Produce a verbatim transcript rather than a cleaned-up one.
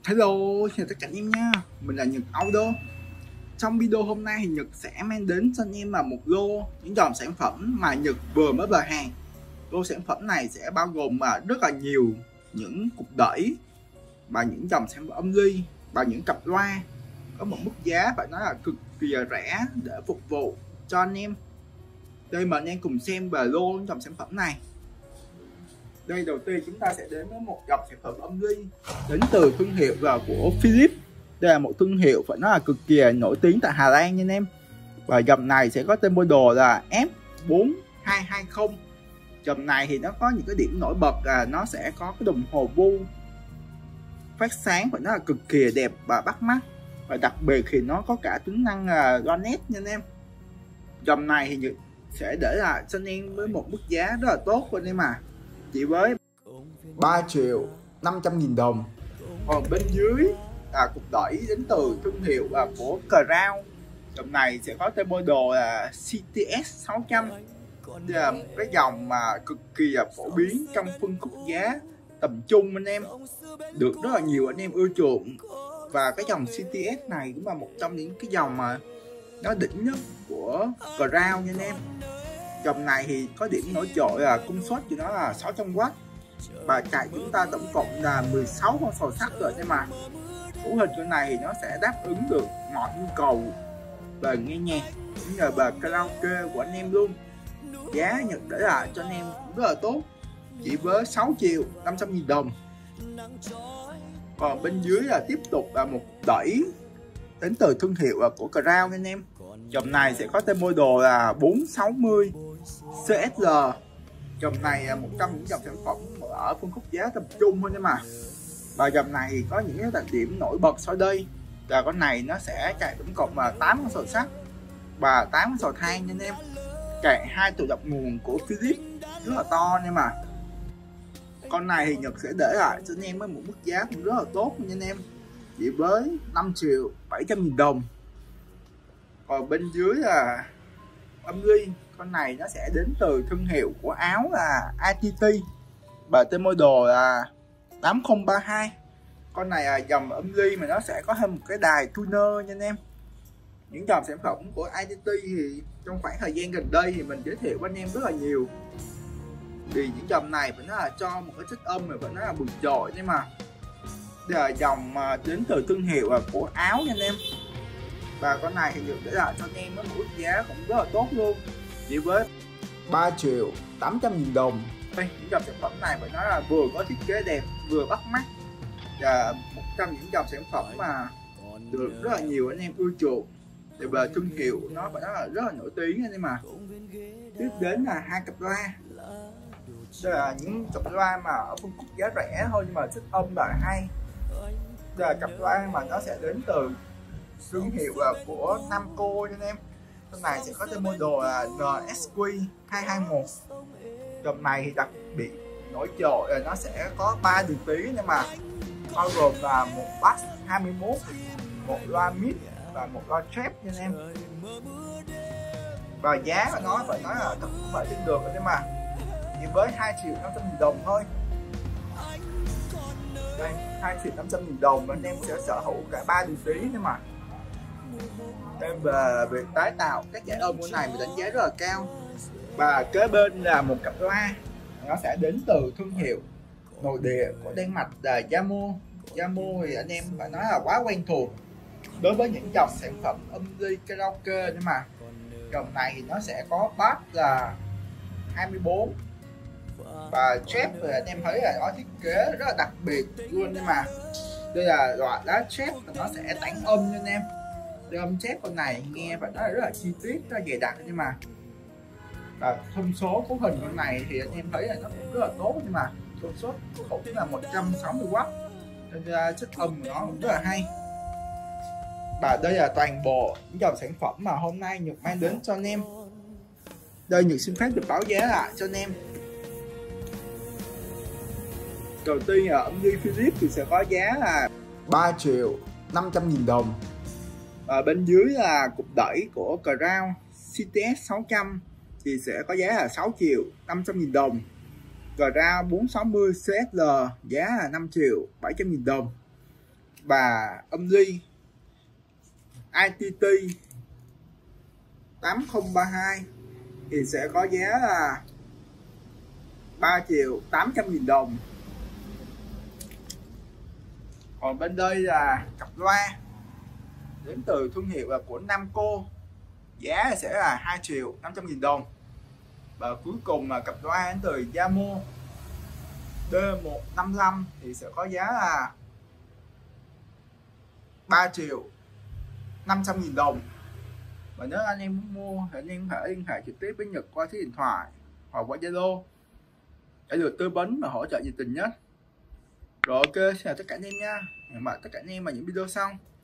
Hello, chào tất cả anh em nha. Mình là Nhật Auto. Trong video hôm nay thì Nhật sẽ mang đến cho anh em là một lô những dòng sản phẩm mà Nhật vừa mới vào hàng. Lô sản phẩm này sẽ bao gồm mà rất là nhiều những cục đẩy và những dòng sản phẩm âm ly và những cặp loa có một mức giá phải nói là cực kỳ rẻ để phục vụ cho anh em. Đây mà anh em cùng xem về lô những dòng sản phẩm này. Đây đầu tiên chúng ta sẽ đến với một dòng sản phẩm âm ly đến từ thương hiệu là của Philips. Đây là một thương hiệu phải nói là cực kỳ nổi tiếng tại Hà Lan nha anh em. Và dòng này sẽ có tên model là F bốn hai hai không. Dòng này thì nó có những cái điểm nổi bật là nó sẽ có cái đồng hồ vu phát sáng phải nói là cực kỳ đẹp và bắt mắt. Và đặc biệt thì nó có cả tính năng là loa nét nha anh em. Dòng này thì sẽ để lại cho anh em với một mức giá rất là tốt của anh em à, chỉ với ba triệu năm trăm nghìn đồng. Còn bên dưới là cục đẩy đến từ thương hiệu là của Crown. Dòng này sẽ có tên model là C T S sáu trăm. Đây là một cái dòng mà cực kỳ là phổ biến trong phân khúc giá tầm trung anh em, được rất là nhiều anh em ưa chuộng. Và cái dòng C T S này cũng là một trong những cái dòng mà nó đỉnh nhất của Crown nha anh em. Dòng này thì có điểm nổi trội là công suất của nó là sáu trăm oát và chạy chúng ta tổng cộng là mười sáu con sò sắt rồi, nhưng mà cấu hình con này thì nó sẽ đáp ứng được mọi nhu cầu về nghe nhạc cũng như về karaoke của anh em luôn. Giá Nhật để lại cho anh em cũng rất là tốt, chỉ với sáu triệu năm trăm nghìn đồng. Còn bên dưới là tiếp tục là một đẩy đến từ thương hiệu là của Crown anh em. Dòng này sẽ có tên model là bốn sáu mươi C S L. Dòng này là một trong những dòng sản phẩm ở phân khúc giá tầm trung thôi mà. Và dòng này thì có những cái đặc điểm nổi bật sau đây là con này nó sẽ chạy tổng cộng là tám con sò sắt và tám con sò than nha anh em. Chạy hai tụ độc nguồn của Philips rất là to nha mà. Con này thì Nhật sẽ để lại cho anh em với một mức giá cũng rất là tốt nha anh em, chỉ với năm triệu bảy trăm nghìn đồng. Còn bên dưới là âm ly. Con này nó sẽ đến từ thương hiệu của Áo là A T T và tên model là tám không ba hai. Con này là dòng âm ly mà nó sẽ có thêm một cái đài tuner nha anh em. Những dòng sản phẩm của A T T thì trong khoảng thời gian gần đây thì mình giới thiệu với anh em rất là nhiều. Vì những dòng này phải nói là cho một cái chất âm mà phải nói là vượt trội, nhưng mà đây là dòng đến từ thương hiệu là của Áo nha anh em. Và con này thì được để lại cho anh em với một mức giá cũng rất là tốt luôn, chỉ với ba triệu tám trăm nghìn đồng. Đây, những dòng sản phẩm này phải nói là vừa có thiết kế đẹp vừa bắt mắt, và một trong những dòng sản phẩm mà được rất là nhiều anh em ưa chuộng. Thì về thương hiệu nó phải nói là rất là nổi tiếng anh em mà. Tiếp đến là hai cặp loa. Đây là những cặp loa mà ở phân khúc giá rẻ thôi nhưng mà chất âm lại hay. Đây là cặp loa mà nó sẽ đến từ thương hiệu là của Namco cho anh em. Con này sẽ có tên model là N S Q hai hai một. Dòng này thì đặc biệt nổi trội là nó sẽ có ba đường tiếng, nhưng mà bao gồm là một bass hai mươi mốt, một loa mid và một loa trap nha anh em. Và giá của nó phải nói là thật không phải tin được nhưng mà chỉ với hai triệu năm trăm nghìn đồng thôi. Đây, hai triệu năm trăm nghìn đồng anh em sẽ sở hữu cả ba đường tiếng nhưng mà. Em về việc tái tạo các giải âm của này mình đánh giá rất là cao. Và kế bên là một cặp loa, nó sẽ đến từ thương hiệu nội địa của Đan Mạch là Yamaha. Yamaha thì anh em phải nói là quá quen thuộc đối với những dòng sản phẩm âm ly karaoke, nhưng mà dòng này thì nó sẽ có bass là hai mươi bốn và trap thì anh em thấy là nó thiết kế rất là đặc biệt luôn. Nhưng mà đây là loại đá trap nó sẽ tản âm nha anh em. Âm chép con này nghe phải nói là rất là chi tiết, rất là dày đặc, nhưng mà và thông số cấu hình con này thì anh em thấy là nó cũng rất là tốt, nhưng mà công suất cũng là một trăm sáu mươi oát nên ra chất âm của nó cũng rất là hay. Và đây là toàn bộ những dòng sản phẩm mà hôm nay Nhật mang đến cho anh em. Đây Nhật xin phép được báo giá lại cho anh em. Đầu tiên là âm ly Philips thì sẽ có giá là ba triệu năm trăm nghìn đồng. Và bên dưới là cục đẩy của Crown C T S sáu trăm thì sẽ có giá là sáu triệu năm trăm nghìn đồng. Crown bốn sáu mươi C S L giá là năm triệu bảy trăm nghìn đồng. và âm ly i tê tê tám không ba hai thì sẽ có giá là ba triệu tám trăm nghìn đồng. Còn bên đây là cặp loa đến từ thương hiệu là của Namco, giá sẽ là hai triệu năm trăm nghìn đồng. Và cuối cùng là cặp loa đến từ Yamaha D một năm lăm thì sẽ có giá là ba triệu năm trăm nghìn đồng. Và nếu anh em muốn mua thì anh em phải liên hệ trực tiếp với Nhật qua số điện thoại hoặc qua Zalo để được tư vấn và hỗ trợ nhiệt tình nhất. Rồi ok, xin chào tất cả anh em nha. Hẹn gặp lại tất cả anh em vào những video sau.